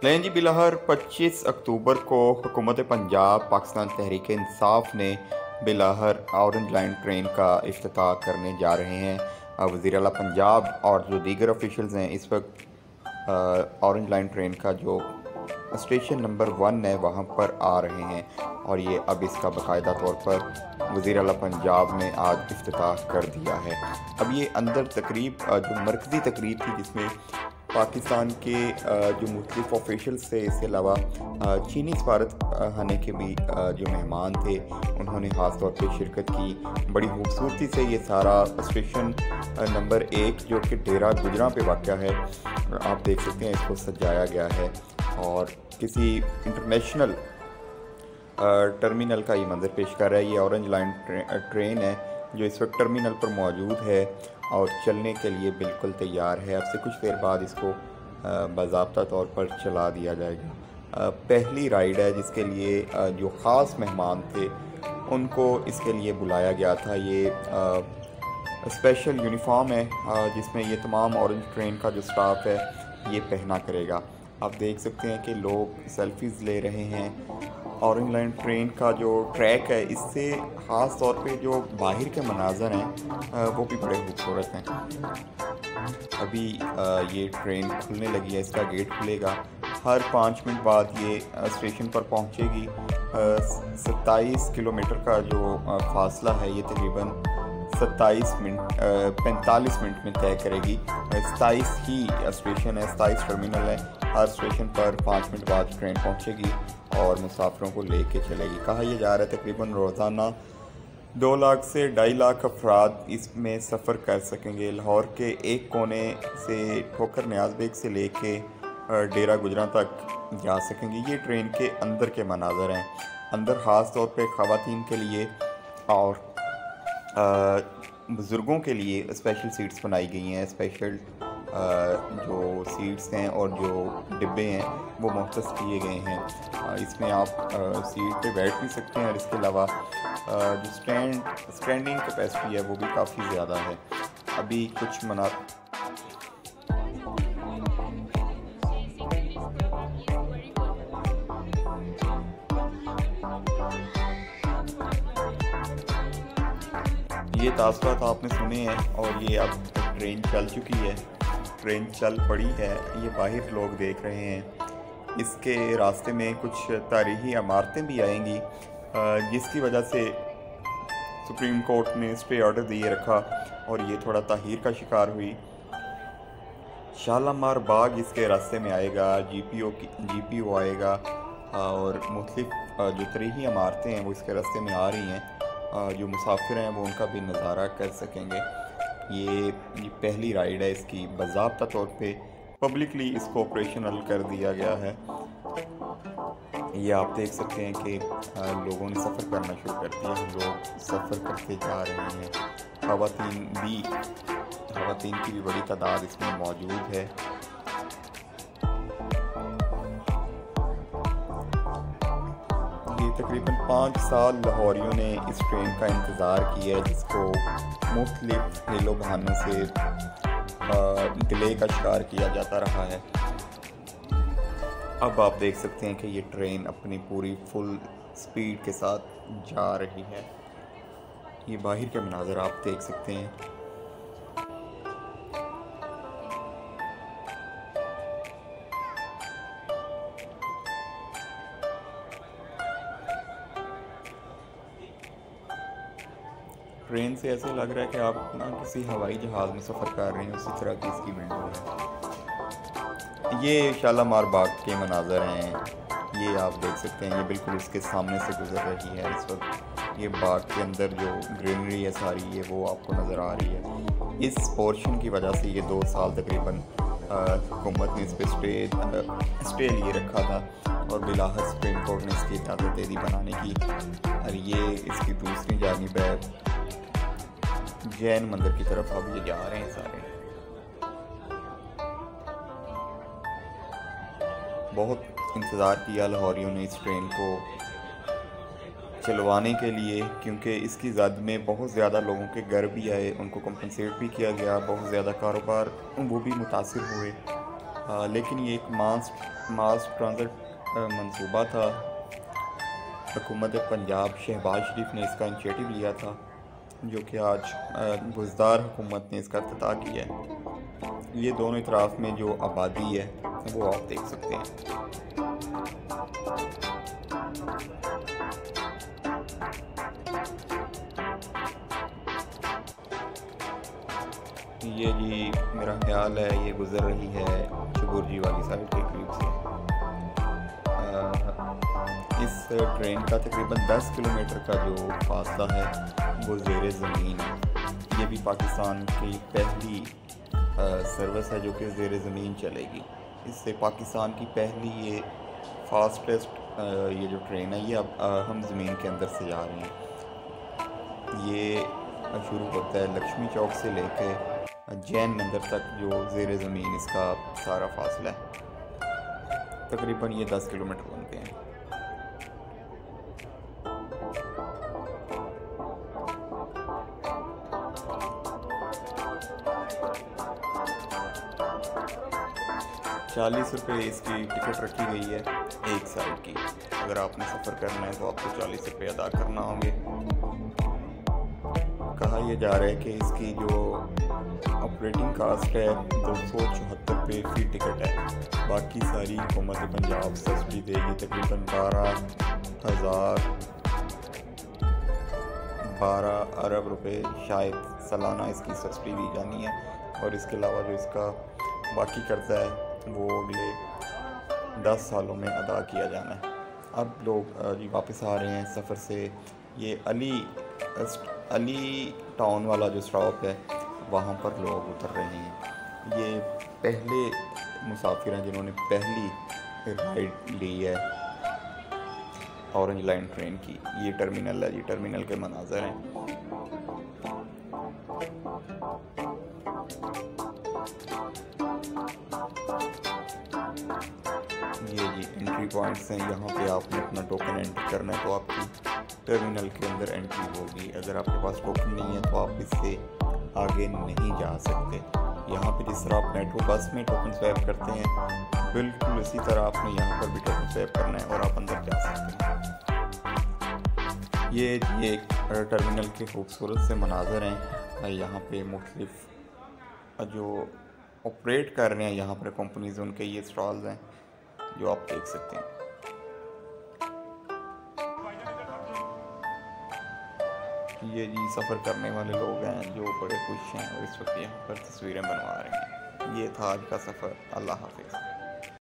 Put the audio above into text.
लें जी बिलहर 25 अक्टूबर को हुकूमत पंजाब पाकिस्तान तहरीक इंसाफ ने बिलहर ऑरेंज लाइन ट्रेन का इफ्तिताह करने जा रहे हैं। वज़ीर आला पंजाब और जो दीगर ऑफिशियल्स हैं इस वक्त ऑरेंज लाइन ट्रेन का जो स्टेशन नंबर 1 है वहाँ पर आ रहे हैं और ये अब इसका बाकायदा तौर पर वज़ीर आला पंजाब ने आज इफ्तिताह कर दिया है। अब ये अंदर तकरीब जो मरकज़ी तकरीब थी जिसमें पाकिस्तान के जो मुख्तलिफ ऑफिशियल्स थे, इसके अलावा चीनी सफारत खाने के भी जो मेहमान थे उन्होंने ख़ास तौर पे शिरकत की। बड़ी खूबसूरती से ये सारा स्टेशन नंबर 1 जो कि डेरा गुजरा पे वाक़या है, आप देख सकते हैं इसको सजाया गया है और किसी इंटरनेशनल टर्मिनल का ये मंजर पेश कर रहा है। ये ऑरेंज लाइन ट्रेन है जो इस वक्त टर्मिनल पर मौजूद है और चलने के लिए बिल्कुल तैयार है। अब से कुछ देर बाद इसको बाज़ाब्ता तौर पर चला दिया जाएगा। पहली राइड है जिसके लिए जो ख़ास मेहमान थे उनको इसके लिए बुलाया गया था। ये स्पेशल यूनिफॉर्म है जिसमें ये तमाम ऑरेंज ट्रेन का जो स्टाफ है ये पहना करेगा। आप देख सकते हैं कि लोग सेल्फीज़ ले रहे हैं। ऑरेंज लाइन ट्रेन का जो ट्रैक है इससे ख़ास तौर पे जो बाहर के मनाज़र हैं वो भी बड़े खूबसूरत हैं। अभी ये ट्रेन खुलने लगी है, इसका गेट खुलेगा। हर 5 मिनट बाद ये स्टेशन पर पहुंचेगी। 27 किलोमीटर का जो फासला है ये तकरीबन 45 मिनट में तय करेगी। 27 ही स्टेशन है, 27 टर्मिनल है। हर स्टेशन पर 5 मिनट बाद ट्रेन पहुंचेगी और मुसाफिरों को लेके चलेगी। कहा यह जा रहा है तकरीबन रोज़ाना 2 लाख से 2.5 लाख अफराद इसमें सफ़र कर सकेंगे। लाहौर के एक कोने से ठोकर न्याज बेग से लेके डेरा गुजरा तक जा सकेंगे। ये ट्रेन के अंदर के मनाज़र हैं। अंदर ख़ास तौर पे ख़वातीन के लिए और बुज़ुर्गों के लिए स्पेशल सीट्स बनाई गई हैं। स्पेशल जो सीट्स हैं और जो डिब्बे हैं वो मुख्तस किए गए हैं। इसमें आप सीट पे बैठ भी सकते हैं और इसके अलावा जो स्टैंडिंग कैपेसिटी है वो भी काफ़ी ज़्यादा है। अभी कुछ ये तासुरात आपने सुने हैं और ये अब ट्रेन चल चुकी है, ट्रेन चल पड़ी है। ये बाहर लोग देख रहे हैं। इसके रास्ते में कुछ तारीखी इमारतें भी आएंगी जिसकी वजह से सुप्रीम कोर्ट ने स्टे ऑर्डर दिए रखा और ये थोड़ा ताहीर का शिकार हुई। शालामार बाग इसके रास्ते में आएगा, जीपीओ आएगा और मुख्तलिफ जो तारीखी इमारतें हैं वो इसके रास्ते में आ रही हैं। जो मुसाफिर हैं वो उनका भी नज़ारा कर सकेंगे। ये पहली राइड है इसकी। बाज़ाब्ता तौर पे पब्लिकली इसको ऑपरेशनल कर दिया गया है। ये आप देख सकते हैं कि लोगों ने सफ़र करना शुरू कर दिया। लोग सफ़र करते जा रहे हैं। ख़वातीन की भी बड़ी तादाद इसमें मौजूद है। तकरीबन 5 साल लाहौरियों ने इस ट्रेन का इंतज़ार किया है जिसको मुख्तलिफ हेलो बहानों से डिले का शिकार किया जाता रहा है। अब आप देख सकते हैं कि ये ट्रेन अपनी पूरी फुल स्पीड के साथ जा रही है। ये बाहर के मनाज़र आप देख सकते हैं। ट्रेन से ऐसे लग रहा है कि आप ना किसी हवाई जहाज़ में सफ़र कर रहे हैं, उसी तरह की इसकी विंडो है। ये शालामार बाग के मनाज़र हैं, ये आप देख सकते हैं। ये बिल्कुल उसके सामने से गुजर रही है इस वक्त। ये बाग के अंदर जो ग्रीनरी है सारी ये वो आपको नज़र आ रही है। इस पोर्शन की वजह से ये 2 साल तकरीबन हुकूमत ने इस पर स्टे लिए रखा था और बिलाहर सुप्रीम कोर्ट ने इसकी इजाज़त दे दी बनाने की। और ये इसकी दूसरी जानिब है जैन मंदिर की तरफ। अब ये जा रहे हैं सारे। बहुत इंतज़ार किया लाहौरियों ने इस ट्रेन को चलवाने के लिए क्योंकि इसकी ज़द में बहुत ज़्यादा लोगों के घर भी आए, उनको कंपनसेट भी किया गया। बहुत ज़्यादा कारोबार वो भी मुतासिर हुए। लेकिन ये एक मास ट्रांजिट मंसूबा था। हुकूमत पंजाब शहबाज शरीफ ने इसका इनिशिएटिव लिया था, जो कि आज बुज़दार हुकूमत ने इसका इफ्तिताह किया है। ये दोनों इतराफ़ में जो आबादी है वो आप देख सकते हैं। ये जी मेरा ख्याल है ये गुज़र रही है चबुर्जी वाली साइड के करीब से। इस ट्रेन का तकरीबन 10 किलोमीटर का जो फासला है वो ज़ेरे ज़मीन है। ये भी पाकिस्तान की पहली सर्विस है जो कि ज़ेरे ज़मीन चलेगी। इससे पाकिस्तान की पहली ये फास्टेस्ट ये जो ट्रेन है ये अब हम ज़मीन के अंदर से जा रहे हैं। ये शुरू होता है लक्ष्मी चौक से लेके जैन मंदिर तक जो ज़ेरे ज़मीन इसका सारा फासला है। तकरीबन ये 10 किलोमीटर बनते हैं। ₹40 इसकी टिकट रखी गई है एक साइड की। अगर आपने सफ़र करना है तो आपको ₹40 अदा करना होंगे। कहा यह जा रहा है कि इसकी जो ऑपरेटिंग कास्ट है ₹274 फ़ी टिकट है। बाकी सारी हुकूमत पंजाब सब्सिडी देगी। तकरीबन 12 अरब रुपए शायद सालाना इसकी सब्सिडी दी जानी है। और इसके अलावा जो इसका बाकी कर्जा है वो अगले 10 सालों में अदा किया जाना है। अब लोग जी वापस आ रहे हैं सफ़र से। ये अली टाउन वाला जो स्टॉप है वहाँ पर लोग उतर रहे हैं। ये पहले मुसाफिर हैं जिन्होंने पहली राइड ली है ऑरेंज लाइन ट्रेन की। ये टर्मिनल है जी, टर्मिनल के मनाज़र हैं। ये जी एंट्री पॉइंट्स हैं। यहाँ पे आपने अपना टोकन एंटर करना है तो आपकी टर्मिनल के अंदर एंट्री होगी। अगर आपके पास टोकन नहीं है तो आप इससे आगे नहीं जा सकते। यहाँ पे जिस तरह आप मेट्रो बस में टोकन स्वैप करते हैं बिल्कुल इसी तरह आपने यहाँ पर भी टोकन स्वैप करना है और आप अंदर जा सकते हैं। ये टर्मिनल के खूबसूरत से मनाज़र हैं। यहाँ पे मुख्तलिफ जो ऑपरेट कर रहे हैं यहाँ पर कंपनीज उनके ये स्टॉल्स हैं जो आप देख सकते हैं। ये जी सफ़र करने वाले लोग हैं जो बड़े खुश हैं और इस वक्त यहाँ पर तस्वीरें बनवा रहे हैं। ये था आज का सफ़र। अल्लाह हाफिज़।